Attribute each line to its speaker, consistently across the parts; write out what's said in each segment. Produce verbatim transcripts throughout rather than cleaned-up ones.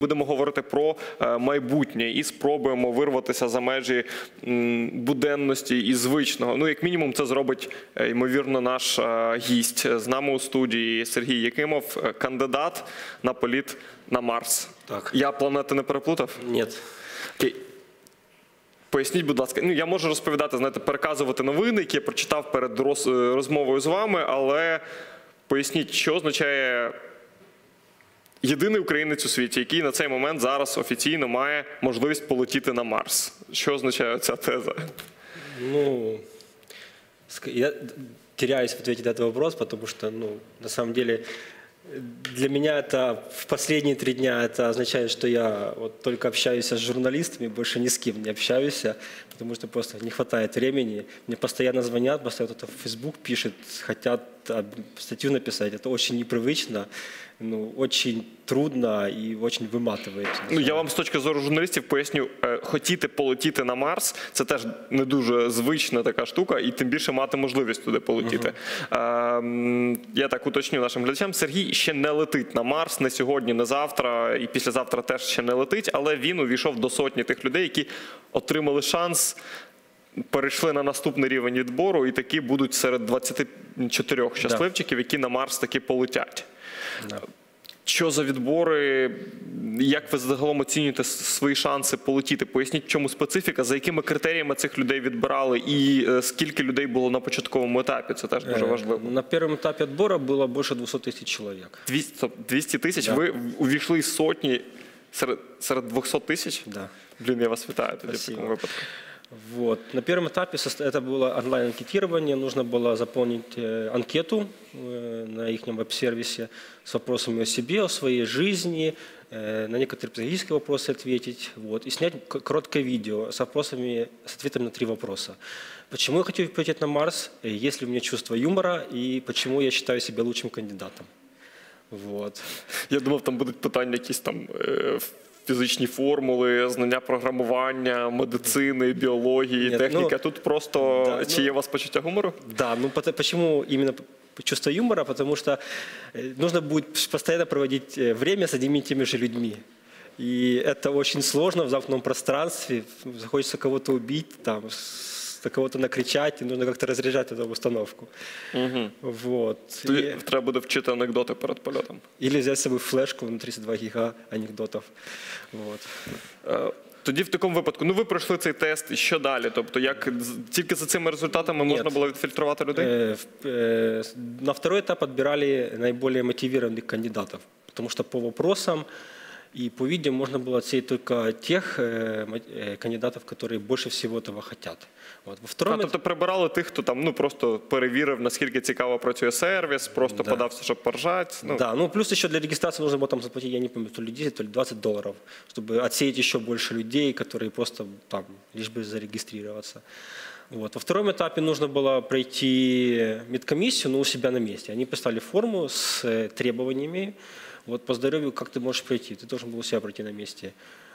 Speaker 1: Будемо говорити про майбутнє і спробуємо вирватися за межі буденності і звичного. Ну, як мінімум, це зробить, ймовірно, наш гість. З нами у студії Сергій Якимов, кандидат на політ на Марс.
Speaker 2: Так.
Speaker 1: Я планети не переплутав?
Speaker 2: Ні.
Speaker 1: Окей. Поясніть, будь ласка, ну, я можу розповідати, знаєте, переказувати новини, які я прочитав перед розмовою з вами, але поясніть, що означає єдиний українець у світі, який на цей момент зараз офіційно має можливість полетіти на Марс. Що означає ця теза?
Speaker 2: Ну, я теряюсь в ответе на этот вопрос, потому что, ну, на самом деле, для меня это в последние три дня это означает, что я вот только общаюсь с журналистами, больше ни с кем не общаюсь, потому что просто не хватает времени. Мне постоянно звонят, постоянно кто-то в Facebook пишет, хотят статью написать. Это очень непривычно, ну, очень трудно і очень виматує.
Speaker 1: Ну, я вам з точки зору журналістів поясню, хотіти полетіти на Марс – це теж не дуже звична така штука, і тим більше мати можливість туди полетіти. Uh-huh. Я так уточню нашим глядачам, Сергій ще не летить на Марс, не сьогодні, не завтра, і післязавтра теж ще не летить, але він увійшов до сотні тих людей, які отримали шанс, перейшли на наступний рівень відбору, і такі будуть серед двадцяти чотирьох щасливчиків, які на Марс таки полетять. Да. Що за відбори, як ви загалом оцінюєте свої шанси полетіти? Поясніть, в чому специфіка, за якими критеріями цих людей відбирали і скільки людей було на початковому етапі, це теж дуже важливо.
Speaker 2: На першому етапі відбору було більше двісті тисяч чоловік.
Speaker 1: двісті тисяч? Да. Ви увійшли з сотні серед, серед двохсот тисяч?
Speaker 2: Да.
Speaker 1: Блін, я вас вітаю тоді в такому випадку.
Speaker 2: Вот. На первом этапе это было онлайн-анкетирование, нужно было заполнить анкету на их веб-сервисе с вопросами о себе, о своей жизни, на некоторые психологические вопросы ответить, вот, и снять короткое видео с вопросами, с ответами на три вопроса. Почему я хочу полететь на Марс, есть ли у меня чувство юмора и почему я считаю себя лучшим кандидатом. Вот.
Speaker 1: Я думав, там будуть питання якісь там фізичні формули, знання програмування, медицини, біології, Нет, техніка. Ну, тут просто, да, чи ну, є у вас почуття гумору?
Speaker 2: Да, ну почему именно чувство юмора? Потому что нужно будет постоянно проводить время с одними и теми же людьми. И это очень сложно в замкнутом пространстве. Захочется кого-то убить, там, кого-то накричать, и нужно как-то разряжать эту установку.
Speaker 1: Угу.
Speaker 2: Вот.
Speaker 1: И... Треба буде вчити анекдоти перед польотом.
Speaker 2: Или взять с собой флешку на тридцять два гіга анекдотів. Вот.
Speaker 1: Тоді в такому випадку, ну ви пройшли цей тест, і що далі? Тобто, як тільки за цими результатами можна Нет. було відфільтрувати людей?
Speaker 2: Э, э, на второй этап отбирали наиболее мотивированных кандидатов, потому что по вопросам и по видео можно было отсеять только тех э, кандидатов, которые больше всего этого хотят. От. Во втором...
Speaker 1: А, тобто прибирали тих, хто там, ну, просто перевірив, наскільки цікаво працює сервіс, просто да. подався, щоб поржати. Ну.
Speaker 2: Да, ну плюс еще для регистрации нужно было там заплатить, я не помню, то ли десять, то ли двадцать долларов, чтобы отсеять еще больше людей, которые просто там, лишь бы зарегистрироваться. Вот. Во втором этапе нужно было пройти медкомиссию, но у себя на месте. Они поставили форму с требованиями. Вот по здоровью, как ты можешь пройти? Ты должен был у себя пройти на месте.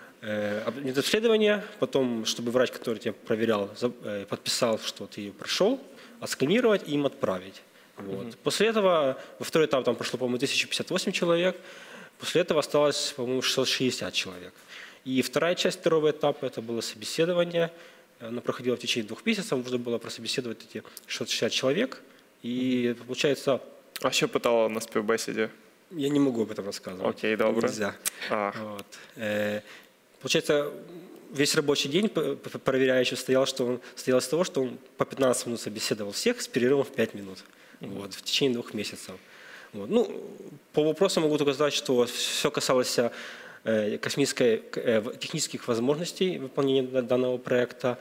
Speaker 2: Обследование, потом, чтобы врач, который тебя проверял, подписал, что ты ее прошел, отсканировать и им отправить. Вот. Mm-hmm. После этого, во второй этап там прошло, по-моему, тысяча пятьдесят восемь человек, после этого осталось, по-моему, шестьсот шестьдесят человек. И вторая часть второго этапа, это было собеседование, оно проходило в течение двух месяцев, нужно было прособеседовать эти шестьсот шестьдесят человек, и mm-hmm. получается...
Speaker 1: А що питала на співбесіді?
Speaker 2: Я не могу об этом рассказывать.
Speaker 1: Окей, добре.
Speaker 2: Нельзя. Вот. Получается, весь рабочий день проверяющий стоял, что он, стоял с того, что он по пятнадцать минут собеседовал всех с перерывом в пять минут. Mm-hmm. Вот, в течение двух месяцев. Вот. Ну, по вопросу могу только сказать, что все касалось э, космической, э, технических возможностей выполнения данного проекта.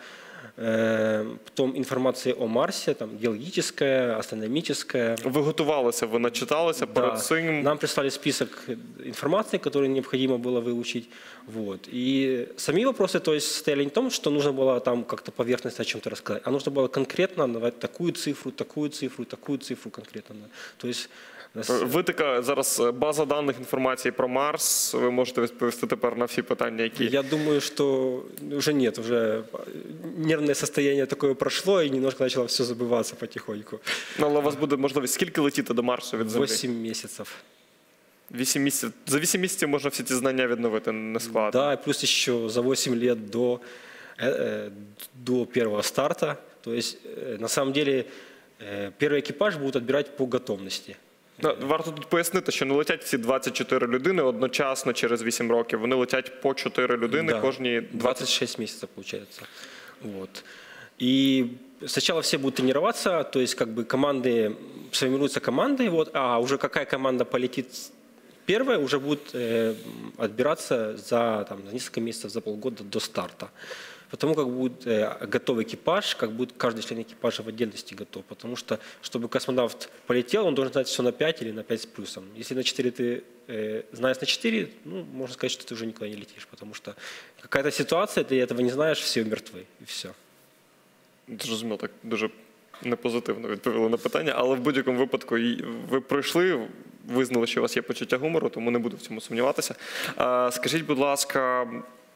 Speaker 2: Потом інформація о Марсі, там, геологічна, астрономічна.
Speaker 1: Ви готувалися, ви начиталися
Speaker 2: да.
Speaker 1: перед цим?
Speaker 2: Нам прислали список информации, которую необходимо было выучить. Вот. И сами вопросы, то есть, стояли не в том, что нужно было там как-то поверхностно о чем-то рассказать, а нужно было конкретно назвать такую цифру, такую цифру, такую цифру конкретно. То есть,
Speaker 1: ви така зараз база даних інформації про Марс, ви можете відповісти тепер на всі питання, які...
Speaker 2: Я думаю, что уже нет, уже нервное состояние такое прошло, и немножко начало все забываться потихоньку.
Speaker 1: Ну, але у вас буде можливість скільки летіти до Марсу від Землі?
Speaker 2: Восемь месяцев.
Speaker 1: Вісім місяців. За вісім місяців можна всі ці знання відновити, не складно.
Speaker 2: Да, и плюс еще за восемь лет до, э, до первого старта. То есть, э, на самом деле, э, первый экипаж будут отбирать по готовности.
Speaker 1: Ну, варто тут пояснити, що не летять всі двадцять чотири людини одночасно через вісім років. Вони летять по чотири людини
Speaker 2: Да,
Speaker 1: кожні
Speaker 2: двадцать шесть месяцев получается. Вот. И сначала все будут тренироваться, то есть как бы команды, сформируются команды, вот, а уже какая команда полетит первая, уже будет э, отбираться за, там, за несколько месяцев, за полгода до старта. Потому как будет э, готов экипаж, как будет каждый член экипажа в отдельности готов. Потому что, чтобы космонавт полетел, он должен знать все на пять или на пять с плюсом. Если на четыре ты э, знаешь на четыре, ну, можно сказать, что ты уже никуда не летишь. Потому что какая-то ситуация, ты этого не знаешь, все мертвы, и все.
Speaker 1: Зрозуміло, так дуже непозитивно відповіли на питання, але в будь-якому випадку і ви пройшли, визнали, що у вас є почуття гумору, тому не буду в цьому сумніватися. А, скажіть, будь ласка,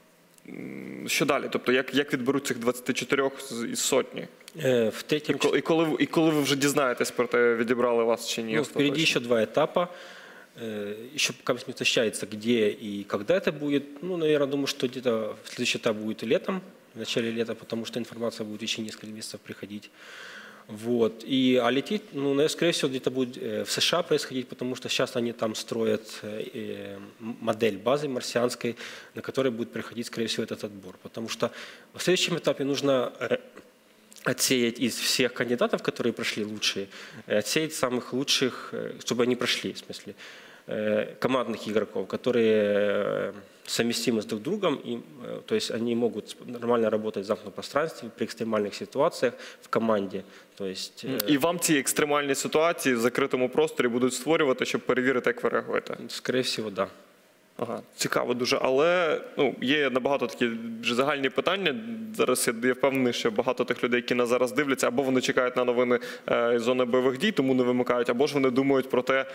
Speaker 1: що далі? Тобто, як, як відберуть цих двадцять чотири із сотні?
Speaker 2: Э, в третьем...
Speaker 1: І коли, і, коли, і коли ви вже дізнаєтесь про те, відібрали вас чи ні?
Speaker 2: Ну, впереди еще два этапа. Э, еще пока не уточняется, где и когда это будет. Ну, наверное, думаю, что где-то следующий этап будет летом, в начале лета, потому что информация будет еще несколько месяцев приходить. Вот. И, а лететь, ну, наверное, скорее всего, где-то будет в США происходить, потому что сейчас они там строят модель базы марсианской, на которой будет проходить, скорее всего, этот отбор. Потому что в следующем этапе нужно отсеять из всех кандидатов, которые прошли лучшие, отсеять самых лучших, чтобы они прошли, в смысле, командных игроков, которые совместимы с друг другом, и, то есть они могут нормально работать в замкнутом пространстве при экстремальных ситуациях в команде. То есть,
Speaker 1: і вам ці екстремальні ситуації в закритому просторі будуть створювати, щоб перевірити, як ви реагуєте?
Speaker 2: Скорее всего, да.
Speaker 1: Ага, цікаво дуже, але ну, є набагато такі вже загальні питання. Зараз я, я впевнений, що багато тих людей, які нас зараз дивляться, або вони чекають на новини е, із зони бойових дій, тому не вимикають, або ж вони думають про те,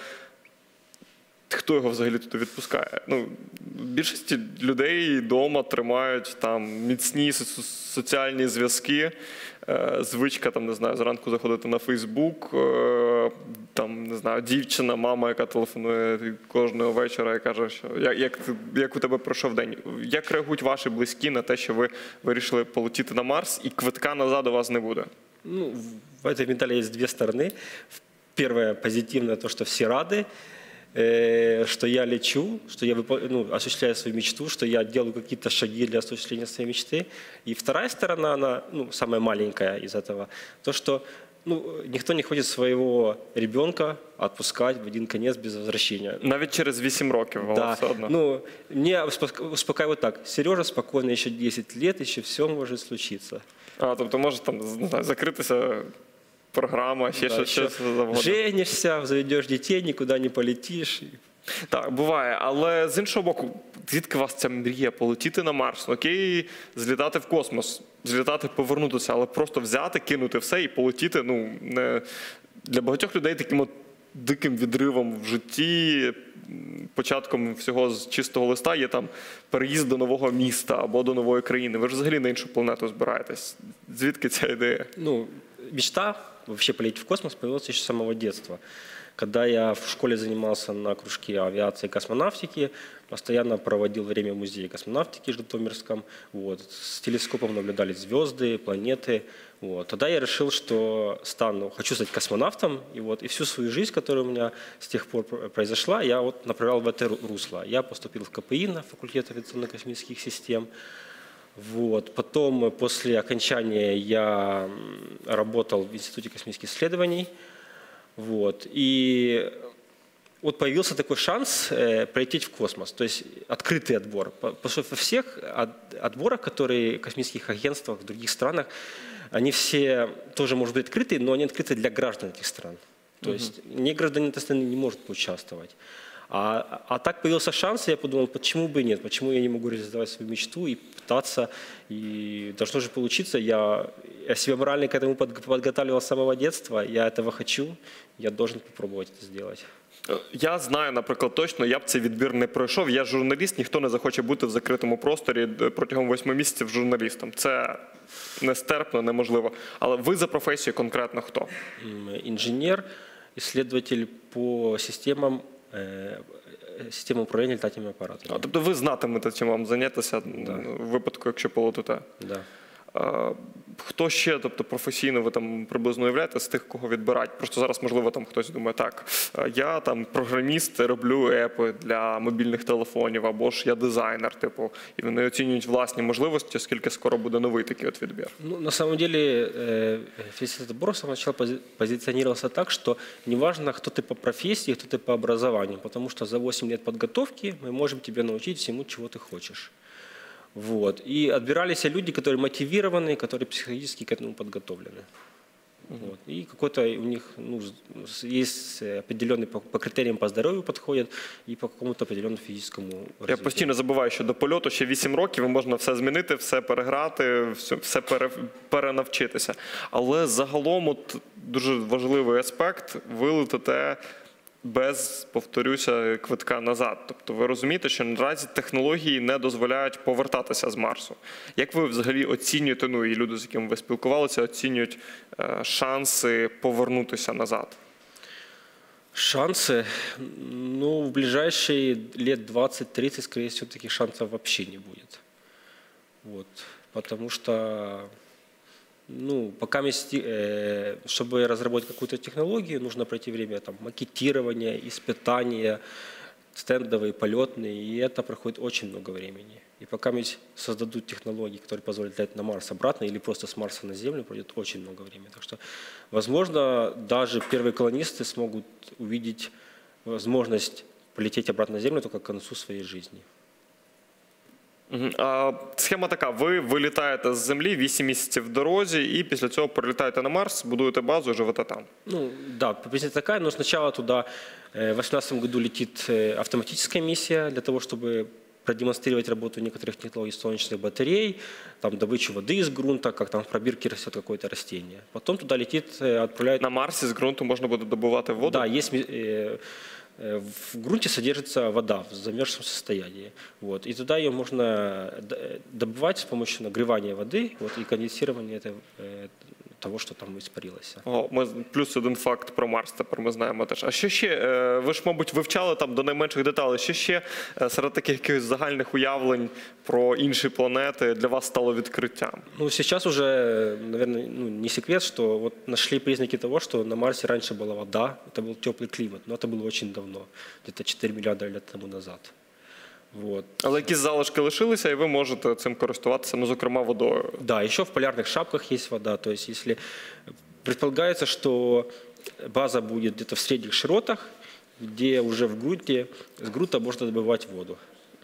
Speaker 1: хто його взагалі туди відпускає. Ну, більшість людей вдома тримають там міцні соціальні зв'язки, е, звичка, там, не знаю, зранку заходити на Фейсбук, е, там, не знаю, дівчина, мама, яка телефонує кожного вечора і каже, що як, як, як у тебе пройшов день. Як реагують ваші близькі на те, що ви вирішили полетіти на Марс і квитка назад у вас не буде?
Speaker 2: Ну, в этой медали есть две стороны. Первое позитивное, то, что все рады, что я лечу, что я ну, осуществляю свою мечту, что я делаю какие-то шаги для осуществления своей мечты. И вторая сторона, она ну, самая маленькая из этого, то, что ну, никто не хочет своего ребенка отпускать в один конец без возвращения.
Speaker 1: Навіть через вісім років, але
Speaker 2: да.
Speaker 1: все одно.
Speaker 2: Ну, меня успокаивает так. Сережа, спокойно, еще десять лет, еще все может случиться.
Speaker 1: А, тобто може там, не знаю, закритися програма, ще
Speaker 2: да,
Speaker 1: щось ще завгодно.
Speaker 2: Женишся, заведеш дітей, нікуди не полетиш.
Speaker 1: Так, буває. Але з іншого боку, звідки у вас ця мрія полетіти на Марс? Окей, злітати в космос, злітати, повернутися, але просто взяти, кинути все і полетіти, ну, не... для багатьох людей таким от диким відривом в житті, початком всього з чистого листа є там переїзд до нового міста або до нової країни. Ви ж взагалі на іншу планету збираєтесь. Звідки ця ідея?
Speaker 2: Ну, мечта вообще полететь в космос появилась еще с самого детства. Когда я в школе занимался на кружке авиации и космонавтики, постоянно проводил время в музее космонавтики в Житомирском. Вот. С телескопом наблюдали звезды, планеты. Вот. Тогда я решил, что стану, хочу стать космонавтом. И, вот, и всю свою жизнь, которая у меня с тех пор произошла, я вот направлял в это русло. Я поступил в ка пэ и на факультет авиационно-космических систем. Вот. Потом, после окончания, я работал в Институте космических исследований. Вот. И вот появился такой шанс э, полететь в космос, то есть открытый отбор. Потому что во всех отборах, которые в космических агентствах в других странах, они все тоже, может быть, открытые, но они открыты для граждан этих стран. То угу. есть не гражданин этой страны не может поучаствовать. А, а так появился шанс, и я подумал, почему бы и нет, почему я не могу реализовать свою мечту и пытаться, и должно же получиться. Я, я себя морально к этому подготавливал с самого детства, я этого хочу, я должен попробовать это сделать.
Speaker 1: Я знаю, наприклад, точно, я б цей відбір не пройшов. Я журналіст, ніхто не захоче бути в закритому просторі протягом восьми місяців журналістом. Це нестерпно, неможливо. Але ви за професією конкретно хто?
Speaker 2: Інженер, исследователь по системам систему управления летательными аппаратами.
Speaker 1: А, тобто ви знатимете, чим вам зайнятися
Speaker 2: Да.
Speaker 1: в випадку, якщо полетите?
Speaker 2: Да.
Speaker 1: А, хто ще, тобто професійно ви там приблизно уявляєте з тих, кого відбирають? Просто зараз, можливо, там хтось думає, так, я там програміст, роблю епи для мобільних телефонів, або ж я дизайнер, типу, і вони оцінюють власні можливості, оскільки скоро буде новий такий от відбір.
Speaker 2: Ну, на самом деле, э, весь этот отбор сначала пози- позиционировался так, что неважно, кто ты по профессии, кто ты по образованию, потому что за восемь лет подготовки мы можем тебя научить всему, чего ты хочешь. Вот. И отбирались люди, которые мотивированы, которые психологически к этому подготовлены. Вот. И какой-то у них ну, с- есть определенный по, по критериям по здоровью подходят и по какому-то определенному физическому
Speaker 1: Я
Speaker 2: развитию.
Speaker 1: постійно забуваю, що до польоту ще вісім років і можна все змінити, все переграти, все, все пере, перенавчитися. Але загалом от, дуже важливий аспект – ви летите без, повторюся, квитка назад. Тобто ви розумієте, що наразі технології не дозволяють повертатися з Марсу. Як ви взагалі оцінюєте, ну і люди, з якими ви спілкувалися, оцінюють е, шанси повернутися назад?
Speaker 2: Шансы, ну, в ближайшие лет двадцать-тридцать, скорее всего, таких шансов вообще не будет. Вот. Потому что, ну, пока вместе, э, чтобы разработать какую-то технологию, нужно пройти время там, макетирования, испытания, стендовые, полетные, и это проходит очень много времени. И пока мы создадут технологии, которые позволят летать на Марс обратно или просто с Марса на Землю, пройдет очень много времени. Так что, возможно, даже первые колонисты смогут увидеть возможность полететь обратно на Землю только к концу своей жизни.
Speaker 1: Мгм. А, схема така: ви вилітаєте з Землі, вісім місяців в дорозі, і після цього прилітаєте на Марс, будуєте базу і живете там.
Speaker 2: Ну, да, приблизительно такая, но сначала туда э, в две тысячи восемнадцатом году летит э, автоматическая миссия для того, чтобы продемонстрировать работу некоторых технологий солнечных батарей, там добычу воды из грунта, как там в пробирке растет какое-то растение. Потом туда летит, э, отправляет...
Speaker 1: На Марсі з ґрунту можна буде добувати воду?
Speaker 2: Да, есть, э, э, в грунте содержится вода в замерзшем состоянии. Вот, и туда ее можно д- добывать с помощью нагревания воды вот, и конденсирования этого, э, того, що там испарилося.
Speaker 1: О, ми плюс один факт про Марс тепер ми знаємо теж. А що ще? е, Ви ж, мабуть, вивчали там до найменших деталей. Що ще е, серед таких якихось загальних уявлень про інші планети для вас стало відкриттям?
Speaker 2: Ну, сейчас уже, наверное, ну, не секрет, что вот нашли признаки того, что на Марсе раньше была вода, это был теплый климат, но это было очень давно, где-то четыре миллиарда лет тому назад. Вот.
Speaker 1: Але якісь залишки лишилися, і ви можете цим користуватися, ну, зокрема, водою.
Speaker 2: Да, еще в полярных шапках есть вода, то есть если предполагается, что база будет где-то в средних широтах, где уже в грунте, с грунта можно добывать воду.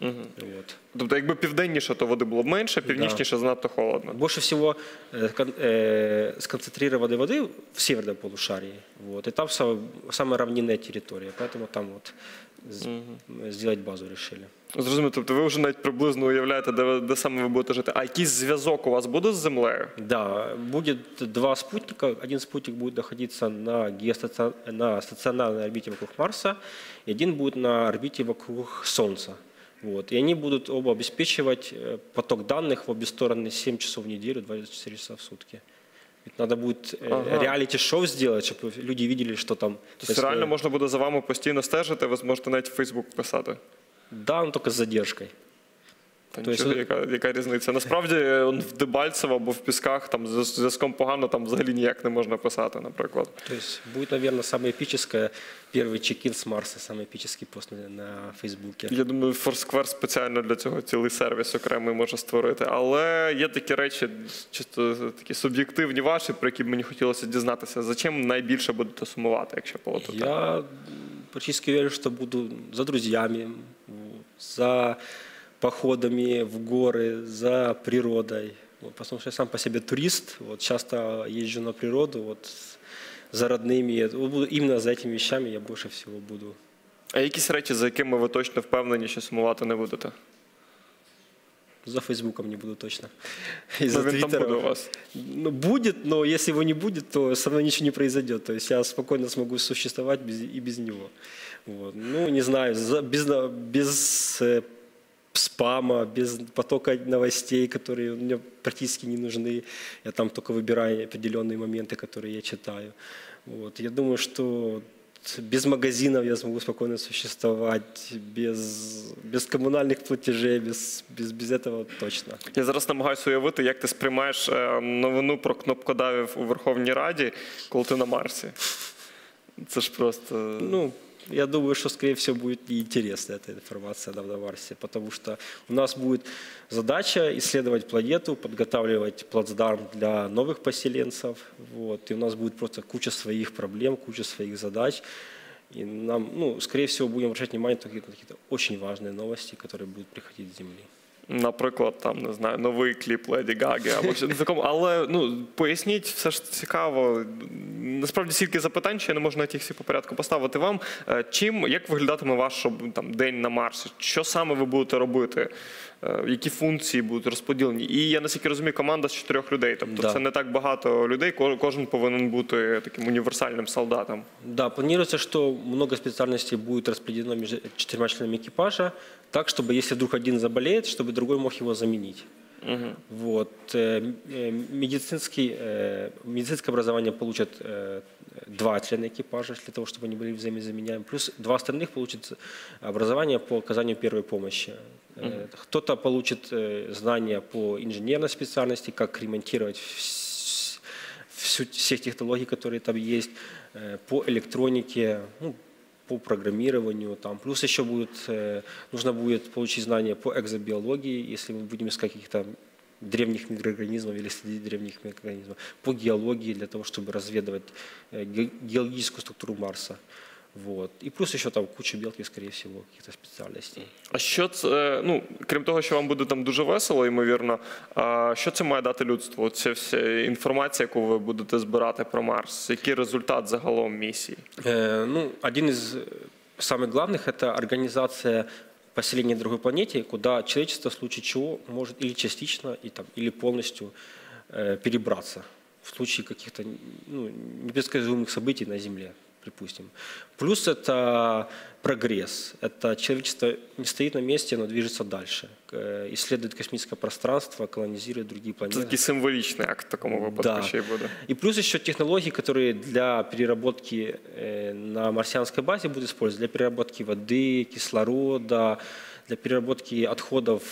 Speaker 2: Вот.
Speaker 1: Тобто, якби південніше, то води було б менше, північніше занадто холодно.
Speaker 2: Больше всего э, кон- э, сконцентрированной воды в северном полушарии. Вот, и там са- самая равнинная территория, поэтому там вот з- сделать базу решили.
Speaker 1: Зрозуміло, тобто ви вже навіть приблизно уявляєте, де, ви- де саме ви будете жити. А якийсь зв'язок у вас буде з Землею?
Speaker 2: Да, будет два спутника. Один спутник будет находиться на, геостацион- на стационарной орбите вокруг Марса, и один будет на орбите вокруг Солнца. Вот. И они будут оба обеспечивать э, поток данных в обе стороны семь часов в неделю, двадцать четыре часа в сутки. Ведь надо будет э,
Speaker 1: Ага.
Speaker 2: реалити-шоу сделать, чтобы люди видели, что там
Speaker 1: Тобто
Speaker 2: происходит.
Speaker 1: реально можна буде за вами постійно стежити, ви зможете навіть в Фейсбук писати.
Speaker 2: Да, но только с задержкой.
Speaker 1: Та
Speaker 2: То
Speaker 1: нічого,
Speaker 2: есть-
Speaker 1: яка, яка різниця? Насправді он в Дебальцево або в Пісках там з зв'язком погано, там взагалі ніяк не можна писати, наприклад.
Speaker 2: То есть будет, наверное, самое эпическое, первый чек-ин с Марса, самый эпический пост на, на Фейсбуке.
Speaker 1: Я думаю, Foursquare спеціально для цього цілий сервіс окремий може створити. Але є такі речі, чисто такі суб'єктивні ваші, про які б мені хотілося дізнатися. За чим найбільше будете сумувати, якщо полетите?
Speaker 2: Я м, практически уверен, что буду за друзьями, за походами в горы, за природой. Вот, потому что я сам по себе турист, вот, часто езжу на природу, вот, за родными. Вот буду- именно за этими вещами я больше всего буду.
Speaker 1: А якісь речі, за якими ви точно впевнені, що сумувати не будете?
Speaker 2: За Фейсбуком не буду точно.
Speaker 1: Ну,
Speaker 2: И за
Speaker 1: він там
Speaker 2: Твиттером.
Speaker 1: буде у вас.
Speaker 2: Ну, будет, но если его не будет, то со мной ничего не произойдет. То есть я спокойно смогу существовать без, и без него. Вот. Ну, не знаю, за- без, на- без э, спама, без потока новостей, которые мне практически не нужны. Я там только выбираю определенные моменты, которые я читаю. Вот. Я думаю, что без магазинов я смогу спокойно существовать, без, без коммунальных платежей, без, без, без этого точно.
Speaker 1: Я зараз намагаюся уявити, як ти сприймаєш е, новину про кнопкодавів у Верховній Раді, коли ти на Марсі. Це ж просто...
Speaker 2: Ну, я думаю, что, скорее всего, будет неинтересна эта информация на Марсе, потому что у нас будет задача исследовать планету, подготавливать плацдарм для новых поселенцев, вот, и у нас будет просто куча своих проблем, куча своих задач, и нам, ну, скорее всего, будем обращать внимание на какие-то очень важные новости, которые будут приходить с Земли.
Speaker 1: Наприклад, там, не знаю, новий кліп Леді Гаги або щось такому. Але, ну, поясніть, все ж цікаво. Насправді, стільки запитань, що я не можу на їх всі по порядку поставити вам. Чим, як виглядатиме ваш там, день на Марсі? Що саме ви будете робити? Які функції будуть розподілені? І я, наскільки розумію, команда з чотирьох людей. Тобто
Speaker 2: да.
Speaker 1: Це не так багато людей, кожен повинен бути таким універсальним солдатом.
Speaker 2: Да, планируется, что много специальностей будет распределено между четырьмя членами экипажа, так, чтобы если вдруг один заболеет, чтобы другой мог его заменить. Угу. Вот. Медицинский, медицинское образование получат два члена экипажа для того, чтобы они были взаимозаменяемы. Плюс два остальных получат образование по оказанию первой помощи. Угу. Кто-то получит знания по инженерной специальности, как ремонтировать всю, всех технологий, которые там есть, по электронике, ну, по программированию. Там. Плюс еще будет, нужно будет получить знания по экзобиологии, если мы будем искать каких-то древних микроорганизмов или следить древних микроорганизмов, по геологии для того, чтобы разведывать геологическую структуру Марса. Вот. І плюс ще там куча білків, скоріше всього, якихось спеціальностей.
Speaker 1: А що це, ну, крім того, що вам буде там дуже весело, ймовірно, а що це має дати людству? Це вся інформація, яку ви будете збирати про Марс? Який результат загалом місії?
Speaker 2: Э, ну, один из самых главных – это организация поселения на другой планете, куда человечество в случае чего может или частично, и, там, или полностью э, перебраться в случае каких-то, ну, непредсказуемых событий на Земле. Припустим. Плюс это прогресс. Это человечество не стоит на месте, оно движется дальше. Исследует космическое пространство, колонизирует другие планеты.
Speaker 1: Это такой символичный акт в таком выпадке.
Speaker 2: Да.
Speaker 1: Еще и будет.
Speaker 2: И плюс еще технологии, которые для переработки на марсианской базе будут использоваться. Для переработки воды, кислорода, для переработки отходов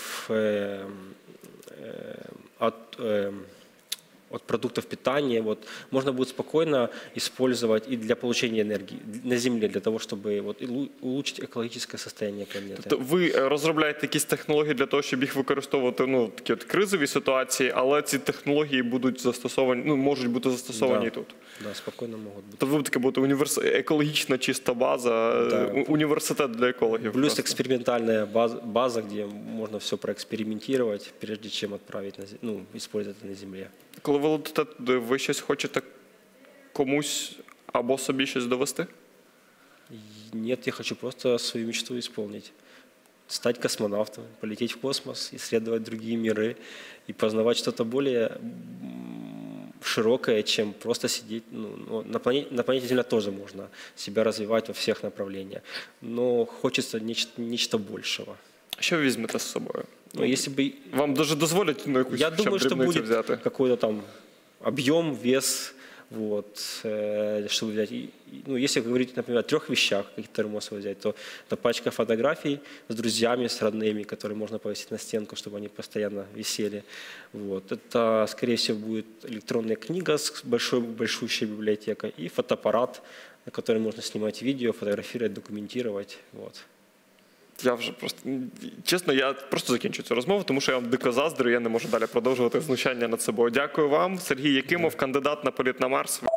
Speaker 2: от... от продуктов питания, вот, можно будет спокойно использовать и для получения энергии на Земле, для того, чтобы вот, улучшить экологическое состояние планеты.
Speaker 1: Тобто ви розробляєте якісь технології для того, щоб їх використовувати, ну, такі от кризові ситуації, але ці технології будуть застосовані, ну, можуть бути застосовані
Speaker 2: да.
Speaker 1: і тут?
Speaker 2: Да, спокійно можуть бути.
Speaker 1: Тобто ви таке буде універс... екологічна чиста база, да. Університет для екологів.
Speaker 2: Плюс просто. Експериментальна база, база, де можна все проекспериментувати, прежде чим відправити, на, ну, використовувати на Землі.
Speaker 1: Коли ви летите туди, ви щось хочете комусь або собі щось довести?
Speaker 2: Нет, я хочу просто свою мечту исполнить. Стать космонавтом, полететь в космос, исследовать другие миры и познавать что-то более широкое, чем просто сидеть. Ну, на, планете, на планете Земля тоже можно себя развивать во всех направлениях, но хочется нечто, нечто большего.
Speaker 1: Що ви візьмете з собою?
Speaker 2: Ну, если бы...
Speaker 1: Вам даже дозволять, ну, якусь
Speaker 2: Я думаю, что будет
Speaker 1: взяти?
Speaker 2: Какой-то там объем, вес, вот, э, чтобы взять. И, ну, если говорить, например, о трех вещах, которые можно взять, то это пачка фотографий с друзьями, с родными, которые можно повесить на стенку, чтобы они постоянно висели. Вот. Это, скорее всего, будет электронная книга с большой, большущей библиотекой и фотоаппарат, на который можно снимать видео, фотографировать, документировать. Вот.
Speaker 1: Я вже просто, чесно, я просто закінчу цю розмову, тому що я вам дико заздрю, я не можу далі продовжувати знущання над собою. Дякую вам. Сергій Якимов, кандидат на політ на Марс.